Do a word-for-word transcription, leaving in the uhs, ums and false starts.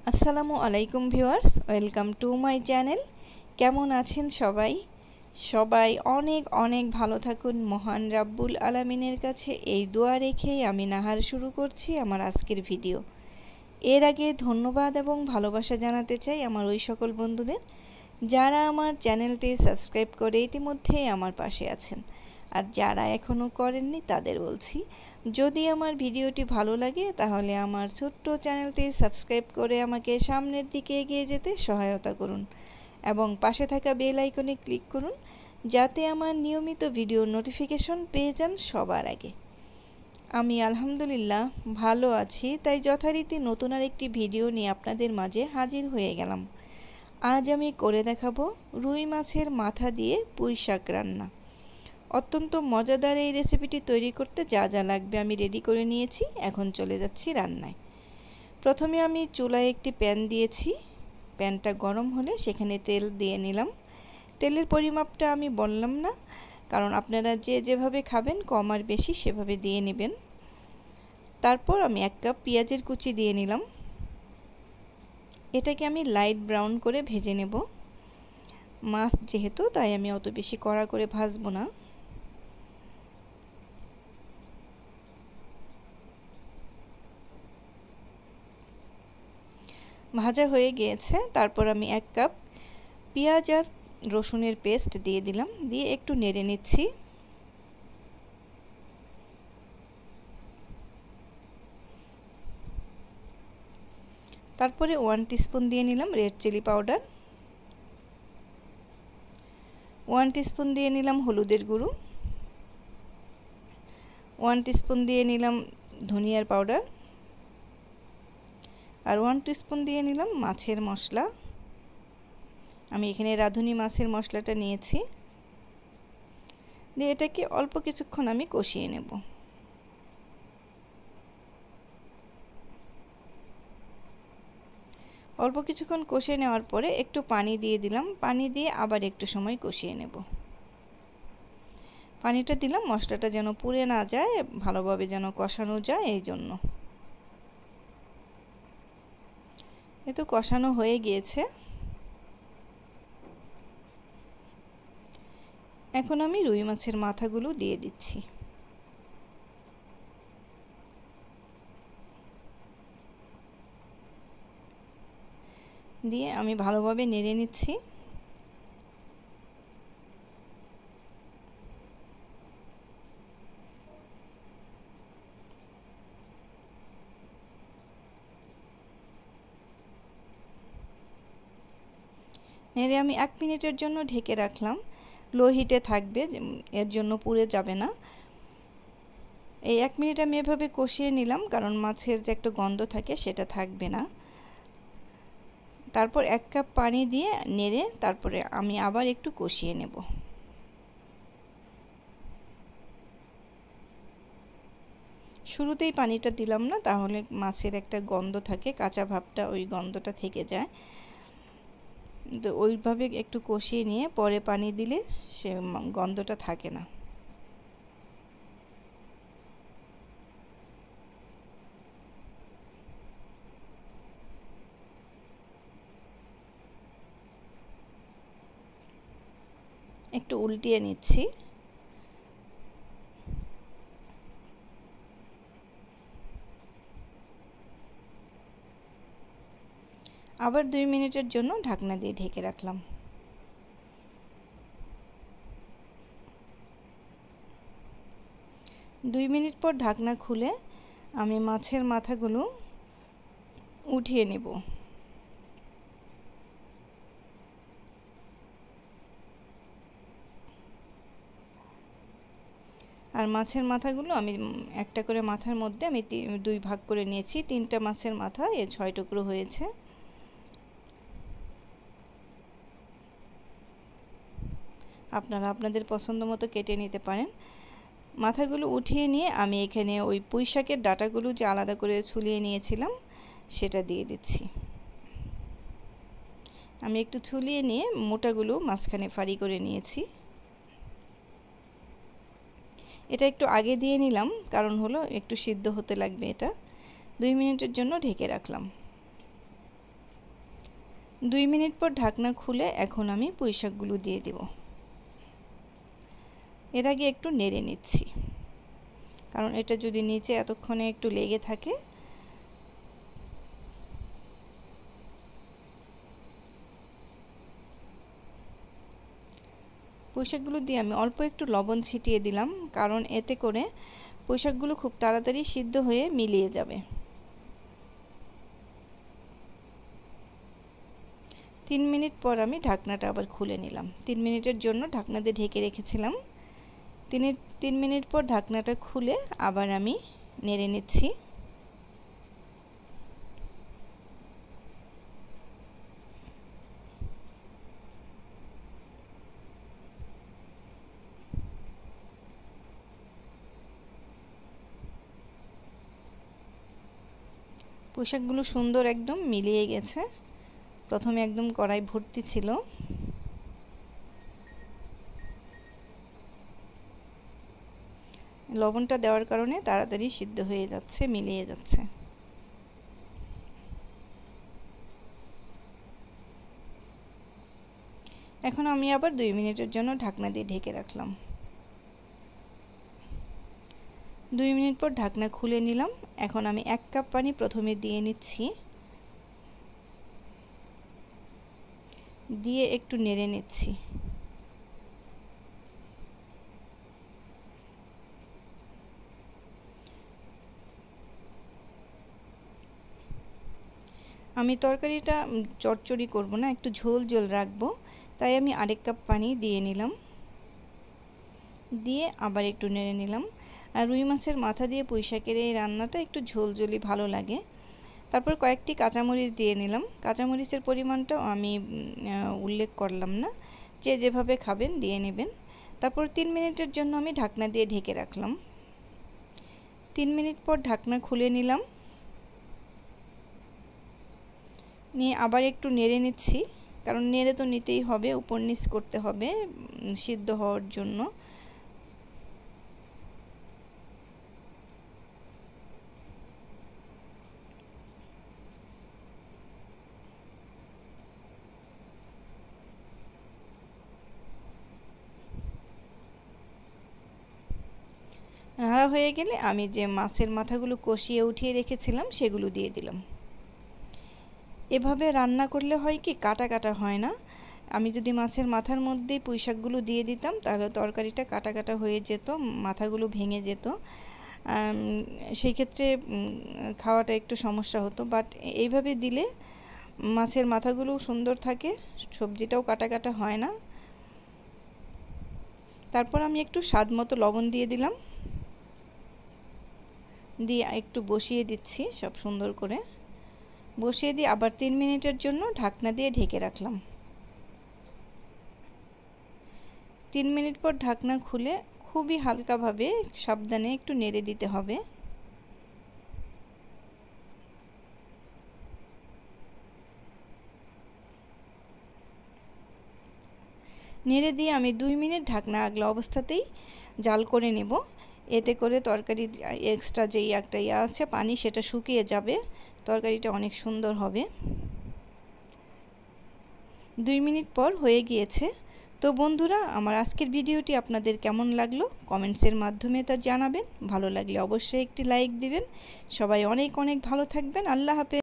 আসসালামু আলাইকুম viewers, welcome to my channel. কেমন আছেন সবাই? সবাই অনেক অনেক ভালো থাকুন। মহান রাব্বুল আলামিনের কাছে এই দোয়া রেখেই আমি নাহার শুরু করছি আমার আজকের ভিডিও। এর আগে ধন্যবাদ এবং ভালোবাসা জানাতে চাই আমার ওই সকল বন্ধুদের যারা আমার চ্যানেলটি সাবস্ক্রাইব করে ইতিমধ্যেই আমার পাশে আছেন, আর যারা এখনও করেননি তাদের বলছি, যদি আমার ভিডিওটি ভালো লাগে তাহলে আমার ছোট্ট চ্যানেলটি সাবস্ক্রাইব করে আমাকে সামনের দিকে এগিয়ে যেতে সহায়তা করুন এবং পাশে থাকা বেল আইকনে ক্লিক করুন যাতে আমার নিয়মিত ভিডিও নোটিফিকেশন পেয়ে যান সবার আগে। আমি আলহামদুলিল্লাহ ভালো আছি, তাই যথারীতি নতুন আর একটি ভিডিও নিয়ে আপনাদের মাঝে হাজির হয়ে গেলাম। আজ আমি করে দেখাবো রুই মাছের মাথা দিয়ে পুঁই শাক রান্না। অত্যন্ত মজাদার এই রেসিপিটি তৈরি করতে যা যা লাগবে আমি রেডি করে নিয়েছি। এখন চলে যাচ্ছি রান্নায়। প্রথমে আমি চুলায় একটি প্যান দিয়েছি। প্যানটা গরম হলে সেখানে তেল দিয়ে নিলাম। তেলের পরিমাপটা আমি বললাম না, কারণ আপনারা যে যেভাবে খাবেন কম আর বেশি সেভাবে দিয়ে নেবেন। তারপর আমি এক কাপ পেঁয়াজের কুচি দিয়ে নিলাম। এটাকে আমি লাইট ব্রাউন করে ভেজে নেব। মাছ যেহেতু, তাই আমি অত বেশি কড়া করে ভাজবো না। ভাজা হয়ে গিয়েছে। তারপর আমি এক কাপ পেঁয়াজ আর রসুনের পেস্ট দিয়ে দিলাম, দিয়ে একটু নেড়ে নিচ্ছি। তারপরে ওয়ান টিস্পুন দিয়ে নিলাম red chilli powder, one teaspoon দিয়ে নিলাম হলুদের গুঁড়ো, ওয়ান টিস্পুন দিয়ে নিলাম ধনিয়ার পাউডার, আর ওয়ান টিস্পুন দিয়ে নিলাম মাছের মশলা। আমি এখানে রাঁধুনি মাছের মশলাটা নিয়েছি। দিয়ে এটাকে অল্প কিছুক্ষণ আমি কষিয়ে নেব। অল্প কিছুক্ষণ কষিয়ে নেওয়ার পরে একটু পানি দিয়ে দিলাম। পানি দিয়ে আবার একটু সময় কষিয়ে নেব। পানিটা দিলাম মশলাটা যেন পুড়ে না যায়, ভালোভাবে যেন কষানো যায়, এই জন্য। এ তো কষানো হয়ে গিয়েছে। এখন আমি রুই মাছের মাথাগুলো দিয়ে দিচ্ছি। দিয়ে আমি ভালোভাবে নেড়ে নিচ্ছি। নেড়ে আমি এক মিনিটের জন্য ঢেকে রাখলাম। লো হিটে থাকবে, এর জন্য পুড়ে যাবে না। এই এক মিনিট আমি এভাবে কষিয়ে নিলাম, কারণ মাছের যে একটা গন্ধ থাকে সেটা থাকবে না। তারপর এক কাপ পানি দিয়ে নেড়ে তারপরে আমি আবার একটু কষিয়ে নেব। শুরুতেই পানিটা দিলাম না, তাহলে মাছের একটা গন্ধ থাকে, কাঁচা ভাবটা, ওই গন্ধটা থেকে যায়। তো ওইভাবে একটু কষিয়ে নিয়ে পরে পানি দিলে সে গন্ধটা থাকে না। একটু উল্টিয়ে নিচ্ছি। আবার দুই মিনিটের জন্য ঢাকনা দিয়ে ঢেকে রাখলাম। দুই মিনিট পর ঢাকনা খুলে আমি মাছের মাথাগুলো উঠিয়ে নেব। আর মাছের মাথাগুলো আমি একটা করে মাথার মধ্যে আমি দুই ভাগ করে নিয়েছি। তিনটা মাছের মাথা এ ছয় টুকরো হয়েছে। আপনারা আপনাদের পছন্দ মতো কেটে নিতে পারেন। মাথাগুলো উঠিয়ে নিয়ে আমি এখানে ওই পুঁই শাকের ডাঁটাগুলো যে আলাদা করে ছুলিয়ে নিয়েছিলাম সেটা দিয়ে দিচ্ছি। আমি একটু ছুলিয়ে নিয়ে মোটাগুলো মাঝখানে ফাড়ি করে নিয়েছি। এটা একটু আগে দিয়ে নিলাম, কারণ হলো একটু সিদ্ধ হতে লাগবে। এটা দুই মিনিটের জন্য ঢেকে রাখলাম। দুই মিনিট পর ঢাকনা খুলে এখন আমি পুঁই শাকগুলো দিয়ে দেব। এর আগে একটু নেড়ে নিচ্ছি, কারণ এটা যদি নিচে এতক্ষণে একটু লেগে থাকে পুঁই শাকগুলো দিয়ে আমি অল্প একটু লবণ ছিটিয়ে দিলাম, কারণ এতে করে পুঁই শাকগুলো খুব তাড়াতাড়ি সিদ্ধ হয়ে মিলিয়ে যাবে। তিন মিনিট পর আমি ঢাকনাটা আবার খুলে নিলাম। তিন মিনিটের জন্য ঢাকনা দিয়ে ঢেকে রেখেছিলাম। তিন তিন মিনিট পর ঢাকনাটা খুলে আবার আমি নেড়ে নিচ্ছি। পুঁই শাকগুলো সুন্দর একদম মিলিয়ে গেছে। প্রথমে একদম কড়াই ভর্তি ছিল। লবণটা দেওয়ার কারণে তাড়াতাড়ি সিদ্ধ হয়ে যাচ্ছে, মিলিয়ে যাচ্ছে। এখন আমি আবার দুই মিনিটের জন্য ঢাকনা দিয়ে ঢেকে রাখলাম। দুই মিনিট পর ঢাকনা খুলে নিলাম। এখন আমি এক কাপ পানি প্রথমে দিয়ে নিচ্ছি, দিয়ে একটু নেড়ে নিচ্ছি। আমি তরকারিটা চটচড়ি করব না, একটু ঝোল ঝোল রাখবো, তাই আমি আরেক কাপ পানি দিয়ে নিলাম। দিয়ে আবার একটু নেড়ে নিলাম। আর রুই মাছের মাথা দিয়ে পুঁই শাকের এই রান্নাটা একটু ঝোল ঝোলই ভালো লাগে। তারপর কয়েকটি কাঁচামরিচ দিয়ে নিলাম। কাঁচামরিচের পরিমাণটাও আমি উল্লেখ করলাম না, যে যেভাবে খাবেন দিয়ে নেবেন। তারপর তিন মিনিটের জন্য আমি ঢাকনা দিয়ে ঢেকে রাখলাম। তিন মিনিট পর ঢাকনা খুলে নিলাম, নিয়ে আবার একটু নেড়ে নিচ্ছি, কারণ নেড়ে তো নিতেই হবে, উপর নিচ করতে হবে সিদ্ধ হওয়ার জন্য। নাড়া হয়ে গেলে আমি যে মাছের মাথাগুলো কষিয়ে উঠিয়ে রেখেছিলাম সেগুলো দিয়ে দিলাম। এভাবে রান্না করলে হয় কি, কাটা কাটা হয় না। আমি যদি মাছের মাথার মধ্যে পুঁই শাকগুলো দিয়ে দিতাম তাহলে তরকারিটা কাটা কাটা হয়ে যেত, মাথাগুলো ভেঙে যেত, সেই ক্ষেত্রে খাওয়াটা একটু সমস্যা হতো। বাট এইভাবে দিলে মাছের মাথাগুলো সুন্দর থাকে, সবজিটাও কাটা কাটা হয় না। তারপর আমি একটু স্বাদ মতো লবণ দিয়ে দিলাম, দিয়ে একটু বসিয়ে দিচ্ছি সব সুন্দর করে। বসিয়ে দিয়ে আবার তিন মিনিটের জন্য ঢাকনা দিয়ে ঢেকে রাখলাম। তিন মিনিট পর ঢাকনা খুলে খুবই হালকাভাবে সাবধানে একটু নেড়ে দিতে হবে। নেড়ে দিয়ে আমি দুই মিনিট ঢাকনা আগলা অবস্থাতেই জাল করে নেব। এতে করে তরকারির এক্সট্রা যেই একটা ইয়ে আছে পানি, সেটা শুকিয়ে যাবে, তরকারিটা অনেক সুন্দর হবে। দুই মিনিট পর হয়ে গিয়েছে। তো বন্ধুরা, আমার আজকের ভিডিওটি আপনাদের কেমন লাগলো কমেন্টসের মাধ্যমে তা জানাবেন। ভালো লাগলে অবশ্যই একটি লাইক দিবেন। সবাই অনেক অনেক ভালো থাকবেন। আল্লাহ হাফেজ।